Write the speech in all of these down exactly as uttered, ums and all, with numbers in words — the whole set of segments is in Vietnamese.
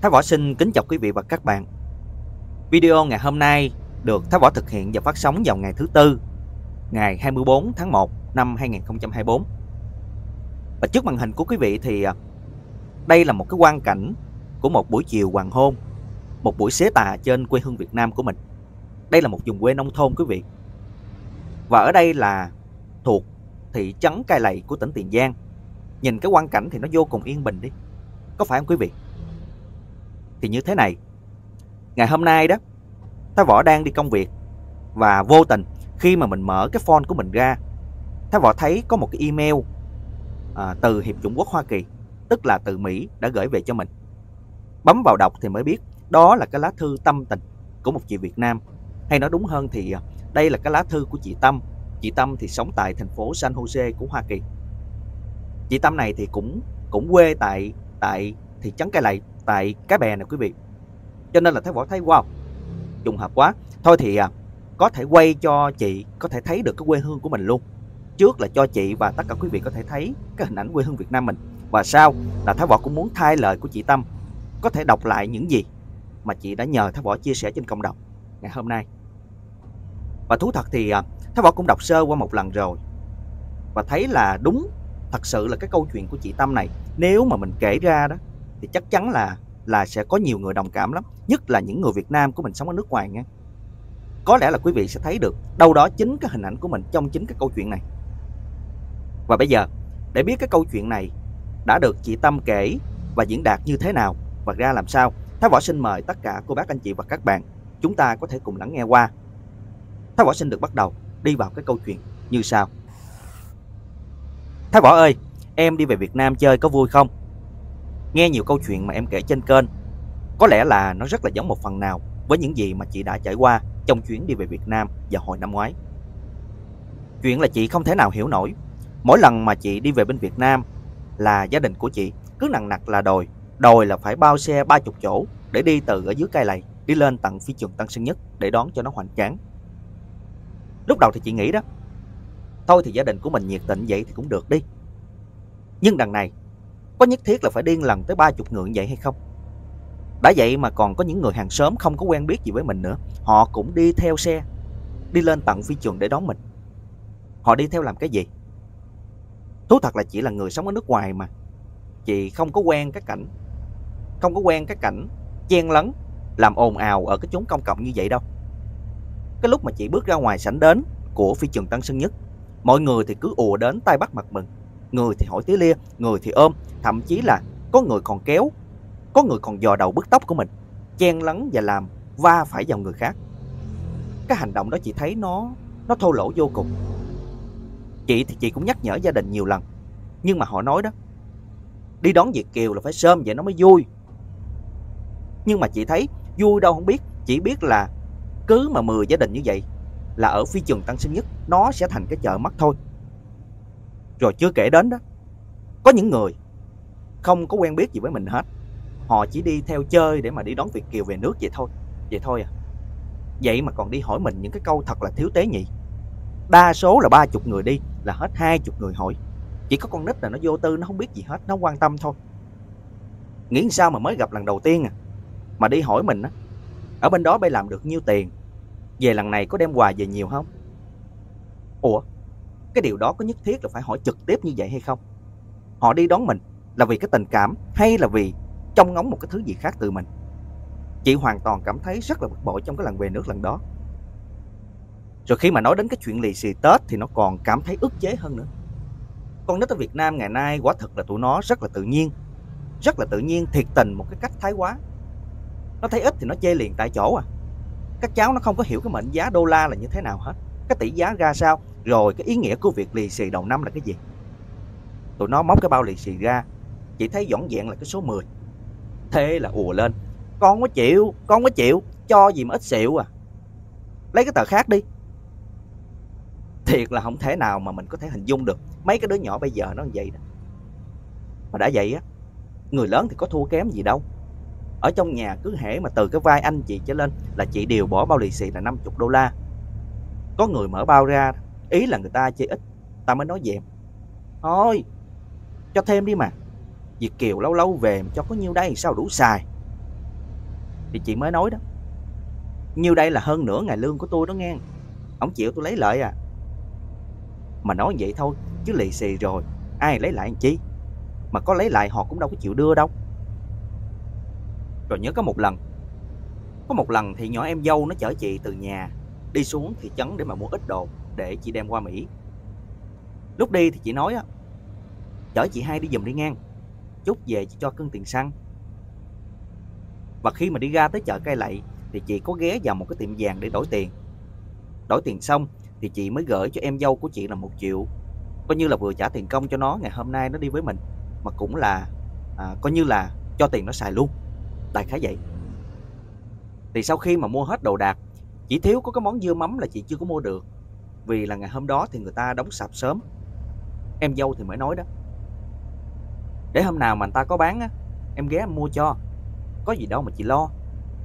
Thái Võ xin kính chào quý vị và các bạn. Video ngày hôm nay được Thái Võ thực hiện và phát sóng vào ngày thứ Tư, ngày hai mươi bốn tháng một năm hai nghìn không trăm hai mươi tư. Và trước màn hình của quý vị thì đây là một cái quang cảnh của một buổi chiều hoàng hôn, một buổi xế tà trên quê hương Việt Nam của mình. Đây là một vùng quê nông thôn quý vị. Và ở đây là thuộc thị trấn Cai Lậy của tỉnh Tiền Giang. Nhìn cái quang cảnh thì nó vô cùng yên bình đi, có phải không quý vị? Thì như thế này, ngày hôm nay đó, Thái Võ đang đi công việc và vô tình khi mà mình mở cái phone của mình ra, Thái Võ thấy có một cái email à, từ Hiệp chủng quốc Hoa Kỳ, tức là từ Mỹ đã gửi về cho mình. Bấm vào đọc thì mới biết đó là cái lá thư tâm tình của một chị Việt Nam. Hay nói đúng hơn thì đây là cái lá thư của chị Tâm. Chị Tâm thì sống tại thành phố San Jose của Hoa Kỳ. Chị Tâm này thì cũng cũng quê tại tại thị trấn Cai Lậy, tại Cái Bè này quý vị. Cho nên là Thái Võ thấy wow, trùng hợp quá. Thôi thì à, có thể quay cho chị có thể thấy được cái quê hương của mình luôn. Trước là cho chị và tất cả quý vị có thể thấy cái hình ảnh quê hương Việt Nam mình. Và sau là Thái Võ cũng muốn thay lời của chị Tâm, có thể đọc lại những gì mà chị đã nhờ Thái Võ chia sẻ trên cộng đồng ngày hôm nay. Và thú thật thì à, Thái Võ cũng đọc sơ qua một lần rồi và thấy là đúng, thật sự là cái câu chuyện của chị Tâm này, nếu mà mình kể ra đó thì chắc chắn là là sẽ có nhiều người đồng cảm lắm, nhất là những người Việt Nam của mình sống ở nước ngoài nha. Có lẽ là quý vị sẽ thấy được đâu đó chính cái hình ảnh của mình trong chính cái câu chuyện này. Và bây giờ, để biết cái câu chuyện này đã được chị Tâm kể và diễn đạt như thế nào và ra làm sao, Thái Võ xin mời tất cả cô bác anh chị và các bạn, chúng ta có thể cùng lắng nghe qua. Thái Võ xin được bắt đầu đi vào cái câu chuyện như sau. Thái Võ ơi, em đi về Việt Nam chơi có vui không? Nghe nhiều câu chuyện mà em kể trên kênh, có lẽ là nó rất là giống một phần nào với những gì mà chị đã trải qua trong chuyến đi về Việt Nam vào hồi năm ngoái. Chuyện là chị không thể nào hiểu nổi. Mỗi lần mà chị đi về bên Việt Nam là gia đình của chị cứ nằng nặc là đòi, đòi là phải bao xe ba mươi chỗ để đi từ ở dưới Cai Lậy đi lên tận phi trường Tân Sơn Nhất để đón cho nó hoành tráng. Lúc đầu thì chị nghĩ đó, thôi thì gia đình của mình nhiệt tình vậy thì cũng được đi. Nhưng đằng này, có nhất thiết là phải đi lần tới ba mươi người vậy hay không? Đã vậy mà còn có những người hàng xóm không có quen biết gì với mình nữa, họ cũng đi theo xe, đi lên tận phi trường để đón mình. Họ đi theo làm cái gì? Thú thật là chị là người sống ở nước ngoài mà, chị không có quen cái cảnh, không có quen cái cảnh chen lấn, làm ồn ào ở cái chốn công cộng như vậy đâu. Cái lúc mà chị bước ra ngoài sảnh đến của phi trường Tân Sơn Nhất, mọi người thì cứ ùa đến tay bắt mặt mừng. Người thì hỏi tía lia, người thì ôm, thậm chí là có người còn kéo, có người còn dò đầu bứt tóc của mình, chen lấn và làm va phải vào người khác. Cái hành động đó chị thấy nó nó thô lỗ vô cùng. Chị thì chị cũng nhắc nhở gia đình nhiều lần, nhưng mà họ nói đó, đi đón Việt kiều là phải sớm vậy nó mới vui. Nhưng mà chị thấy vui đâu không biết, chỉ biết là cứ mà mười gia đình như vậy là ở phi trường Tân Sơn Nhất nó sẽ thành cái chợ mắt thôi. Rồi chưa kể đến đó, có những người không có quen biết gì với mình hết, họ chỉ đi theo chơi để mà đi đón Việt kiều về nước vậy thôi. Vậy thôi à. Vậy mà còn đi hỏi mình những cái câu thật là thiếu tế nhị. Đa số là ba mươi người đi là hết hai mươi người hỏi. Chỉ có con nít là nó vô tư, nó không biết gì hết, nó không quan tâm thôi. Nghĩ sao mà mới gặp lần đầu tiên à, mà đi hỏi mình á, ở bên đó bay làm được nhiêu tiền, về lần này có đem quà về nhiều không? Ủa, cái điều đó có nhất thiết là phải hỏi trực tiếp như vậy hay không? Họ đi đón mình là vì cái tình cảm hay là vì trông ngóng một cái thứ gì khác từ mình? Chị hoàn toàn cảm thấy rất là bực bội trong cái lần về nước lần đó. Rồi khi mà nói đến cái chuyện lì xì Tết thì nó còn cảm thấy ức chế hơn nữa. Con nít ở Việt Nam ngày nay quả thực là tụi nó rất là tự nhiên, rất là tự nhiên, thiệt tình một cái cách thái quá. Nó thấy ít thì nó chê liền tại chỗ à. Các cháu nó không có hiểu cái mệnh giá đô la là như thế nào hết, cái tỷ giá ra sao, rồi cái ý nghĩa của việc lì xì đầu năm là cái gì. Tụi nó móc cái bao lì xì ra, chỉ thấy dõn dẹn là cái số mười. Thế là ùa lên, con có chịu, con có chịu, cho gì mà ít xịu à, lấy cái tờ khác đi. Thiệt là không thể nào mà mình có thể hình dung được mấy cái đứa nhỏ bây giờ nó như vậy đó. Mà đã vậy á, người lớn thì có thua kém gì đâu. Ở trong nhà cứ hễ mà từ cái vai anh chị trở lên là chị đều bỏ bao lì xì là năm mươi đô la. Có người mở bao ra, ý là người ta chơi ít, ta mới nói dèm, thôi cho thêm đi mà, Việt kiều lâu lâu về mà cho có nhiêu đây sao đủ xài. Thì chị mới nói đó, nhiêu đây là hơn nửa ngày lương của tôi đó nghe. Ông chịu tôi lấy lại à. Mà nói vậy thôi, chứ lì xì rồi ai lấy lại làm chi. Mà có lấy lại họ cũng đâu có chịu đưa đâu. Rồi nhớ có một lần Có một lần thì nhỏ em dâu nó chở chị từ nhà đi xuống thị trấn để mà mua ít đồ để chị đem qua Mỹ. Lúc đi thì chị nói á, chở chị hai đi giùm đi ngang, chút về chị cho cân tiền xăng. Và khi mà đi ra tới chợ Cây Lậy thì chị có ghé vào một cái tiệm vàng để đổi tiền. Đổi tiền xong thì chị mới gửi cho em dâu của chị là một triệu, coi như là vừa trả tiền công cho nó ngày hôm nay nó đi với mình, mà cũng là à, coi như là cho tiền nó xài luôn, đại khái vậy. Thì sau khi mà mua hết đồ đạc, chỉ thiếu có cái món dưa mắm là chị chưa có mua được, vì là ngày hôm đó thì người ta đóng sạp sớm. Em dâu thì mới nói đó, để hôm nào mà người ta có bán á, em ghé em mua cho, có gì đâu mà chị lo.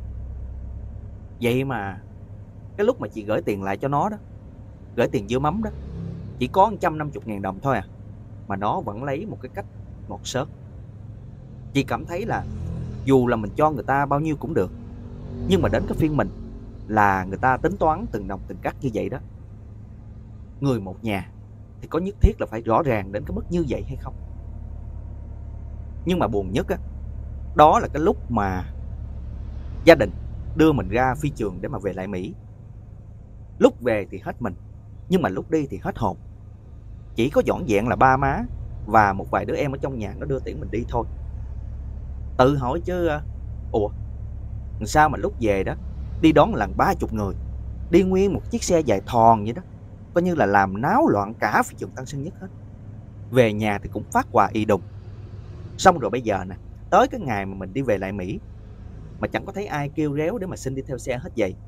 Vậy mà cái lúc mà chị gửi tiền lại cho nó đó, gửi tiền dưa mắm đó, chỉ có một trăm năm mươi ngàn đồng thôi à, mà nó vẫn lấy một cái cách ngọt xớt. Chị cảm thấy là dù là mình cho người ta bao nhiêu cũng được, nhưng mà đến cái phiên mình là người ta tính toán từng đồng từng cắt như vậy đó. Người một nhà thì có nhất thiết là phải rõ ràng đến cái mức như vậy hay không? Nhưng mà buồn nhất á, đó là cái lúc mà gia đình đưa mình ra phi trường để mà về lại Mỹ. Lúc về thì hết mình, nhưng mà lúc đi thì hết hồn. Chỉ có dọn dẹn là ba má và một vài đứa em ở trong nhà nó đưa tiễn mình đi thôi. Tự hỏi chứ, ủa sao mà lúc về đó đi đón lần ba chục người, đi nguyên một chiếc xe dài thòn vậy đó, coi như là làm náo loạn cả phi trường Tân Sơn Nhất hết. Về nhà thì cũng phát quà y đùng. Xong rồi bây giờ nè, tới cái ngày mà mình đi về lại Mỹ mà chẳng có thấy ai kêu réo để mà xin đi theo xe hết vậy.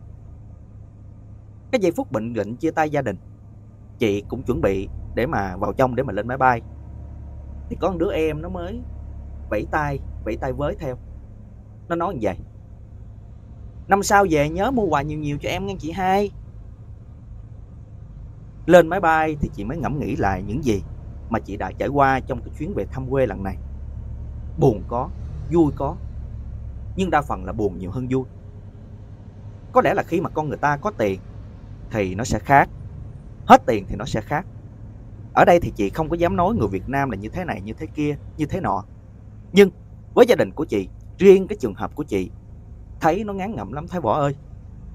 Cái giây phút bệnh định chia tay gia đình, chị cũng chuẩn bị để mà vào trong để mà lên máy bay, thì có một đứa em nó mới vẫy tay vẫy tay với theo. Nó nói như vậy: năm sau về nhớ mua quà nhiều nhiều cho em nghe chị hai. Lên máy bay thì chị mới ngẫm nghĩ lại những gì mà chị đã trải qua trong cái chuyến về thăm quê lần này. Buồn có, vui có, nhưng đa phần là buồn nhiều hơn vui. Có lẽ là khi mà con người ta có tiền thì nó sẽ khác, hết tiền thì nó sẽ khác. Ở đây thì chị không có dám nói người Việt Nam là như thế này, như thế kia, như thế nọ. Nhưng với gia đình của chị, riêng cái trường hợp của chị, thấy nó ngán ngẩm lắm Thái Võ ơi.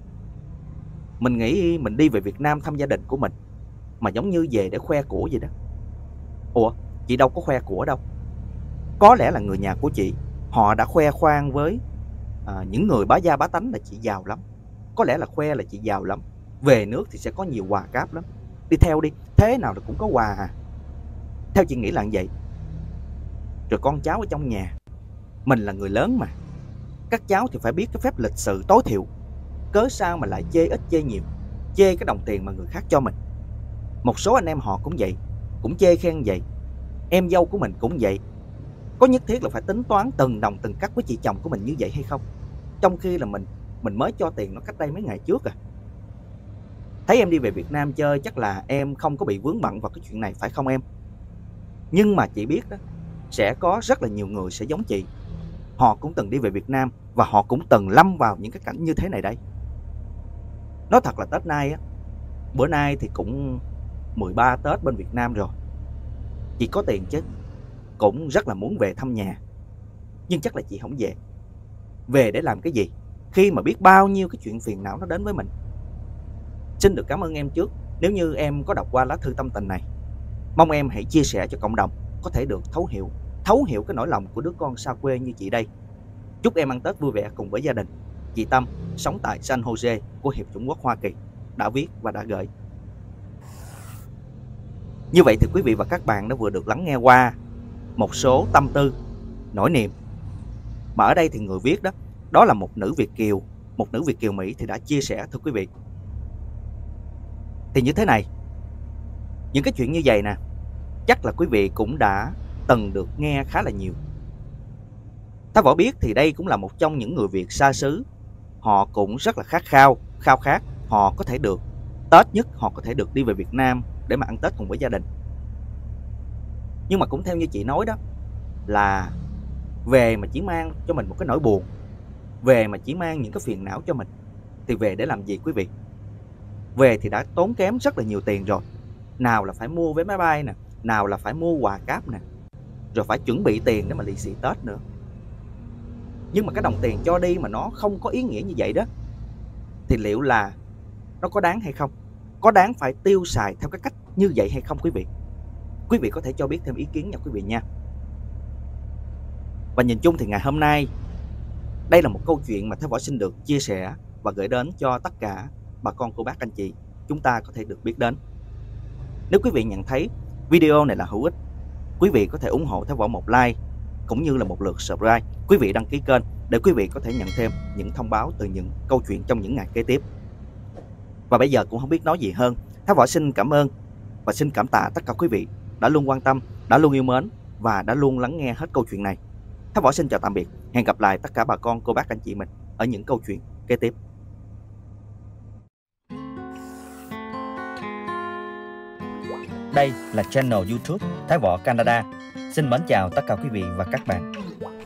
Mình nghĩ mình đi về Việt Nam thăm gia đình của mình mà giống như về để khoe của vậy đó. Ủa, chị đâu có khoe của đâu. Có lẽ là người nhà của chị, họ đã khoe khoang với à, những người bá gia bá tánh là chị giàu lắm. Có lẽ là khoe là chị giàu lắm. Về nước thì sẽ có nhiều quà cáp lắm. Đi theo đi, thế nào là cũng có quà à. Theo chị nghĩ là như vậy. Rồi con cháu ở trong nhà, mình là người lớn mà, các cháu thì phải biết cái phép lịch sự tối thiểu. Cớ sao mà lại chê ít chê nhiều, chê cái đồng tiền mà người khác cho mình. Một số anh em họ cũng vậy, cũng chê khen vậy. Em dâu của mình cũng vậy. Có nhất thiết là phải tính toán từng đồng từng cắt với chị chồng của mình như vậy hay không? Trong khi là mình Mình mới cho tiền nó cách đây mấy ngày trước à. Thấy em đi về Việt Nam chơi chắc là em không có bị vướng bận vào cái chuyện này phải không em? Nhưng mà chị biết đó, sẽ có rất là nhiều người sẽ giống chị. Họ cũng từng đi về Việt Nam và họ cũng từng lâm vào những cái cảnh như thế này đây. Nói thật là Tết nay á, bữa nay thì cũng mười ba Tết bên Việt Nam rồi. Chị có tiền chứ, cũng rất là muốn về thăm nhà. Nhưng chắc là chị không về. Về để làm cái gì khi mà biết bao nhiêu cái chuyện phiền não nó đến với mình. Xin được cảm ơn em trước nếu như em có đọc qua lá thư tâm tình này. Mong em hãy chia sẻ cho cộng đồng có thể được thấu hiểu Thấu hiểu cái nỗi lòng của đứa con xa quê như chị đây. Chúc em ăn Tết vui vẻ cùng với gia đình. Chị Tâm, sống tại San Jose của Hiệp chủng quốc Hoa Kỳ, đã viết và đã gửi. Như vậy thì quý vị và các bạn đã vừa được lắng nghe qua một số tâm tư, nỗi niềm. Mà ở đây thì người viết đó, đó là một nữ Việt kiều, một nữ Việt kiều Mỹ thì đã chia sẻ thưa quý vị. Thì như thế này, những cái chuyện như vậy nè, chắc là quý vị cũng đã từng được nghe khá là nhiều. Thái Võ biết thì đây cũng là một trong những người Việt xa xứ. Họ cũng rất là khát khao, khao khát họ có thể được Tết nhất, họ có thể được đi về Việt Nam để mà ăn Tết cùng với gia đình. Nhưng mà cũng theo như chị nói đó, là về mà chỉ mang cho mình một cái nỗi buồn, Về mà chỉ mang những cái phiền não cho mình thì về để làm gì quý vị? Về thì đã tốn kém rất là nhiều tiền rồi. Nào là phải mua vé máy bay nè, nào là phải mua quà cáp nè, rồi phải chuẩn bị tiền để mà lì xì Tết nữa. Nhưng mà cái đồng tiền cho đi mà nó không có ý nghĩa như vậy đó, thì liệu là nó có đáng hay không? Có đáng phải tiêu xài theo cái cách như vậy hay không quý vị? Quý vị có thể cho biết thêm ý kiến nha quý vị nha. Và nhìn chung thì ngày hôm nay, đây là một câu chuyện mà Thế Võ xin được chia sẻ và gửi đến cho tất cả bà con cô bác anh chị chúng ta có thể được biết đến. Nếu quý vị nhận thấy video này là hữu ích, quý vị có thể ủng hộ Thế Võ một like cũng như là một lượt subscribe. Quý vị đăng ký kênh để quý vị có thể nhận thêm những thông báo từ những câu chuyện trong những ngày kế tiếp. Và bây giờ cũng không biết nói gì hơn. Thế Võ xin cảm ơn và xin cảm tạ tất cả quý vị đã luôn quan tâm, đã luôn yêu mến và đã luôn lắng nghe hết câu chuyện này. Thế Võ xin chào tạm biệt. Hẹn gặp lại tất cả bà con cô bác anh chị mình ở những câu chuyện kế tiếp. Đây là channel YouTube Thái Võ Canada. Xin mến chào tất cả quý vị và các bạn.